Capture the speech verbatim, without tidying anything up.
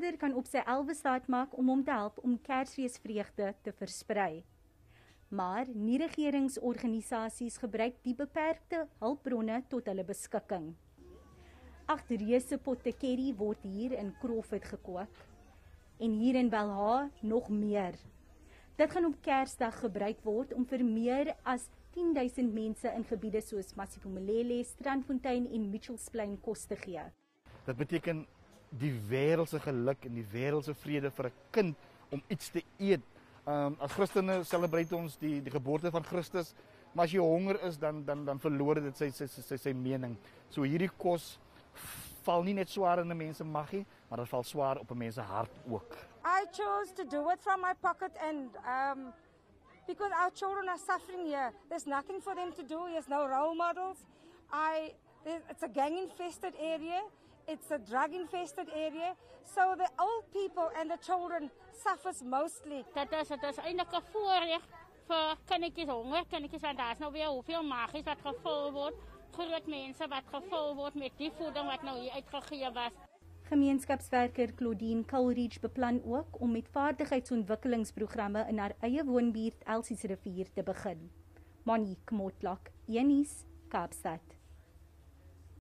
Vader kan op sy elwe staat maak om hom te help om Kersfeesvreugde te versprei. Maar nie regeringsorganisasies gebruik die beperkte hulpbronne tot hulle beskikking. Agt reuse potte curry word hier in Crawford gekook en hier in Belha nog meer. Dit gaan op Kersdag gebruik word om vir meer as tien duisend mense in gebiede soos Masiphumelele, Strandfontein en Mitchells Plain kos te gee. Dit beteken die wêreldse geluk en die wêreldse vrede vir 'n kind om iets te eet. Um, as Christene celebrate ons die, die geboorte van Christus, maar as jy honger is, dan, dan, dan verloor dit sy, sy, sy, sy mening. So hierdie kos val nie net swaar in 'n mens se maggie, maar dit val swaar op 'n mens se hart ook. I chose to do it from my pocket and um, because our children are suffering here. There's nothing for them to do. There's no role models. I, it's a gang-infested area. It's a drug-infested area. So the old people and the children suffers mostly. Dat is, dat is eintlik 'n voorreg vir kindertjies honger, kindertjies want daar is nou weer hoeveel magies wat gevul word. Groot mense wat gevul word met die voeding wat nou hier uitgegee was. Gemeenskapswerker Claudine Coleridge beplan ook om met vaardigheidsontwikkelingsprogramme in haar eie woonbuurt Elsies Rivier te begin. Monique Motlak, Een Nuus, Kaapstad.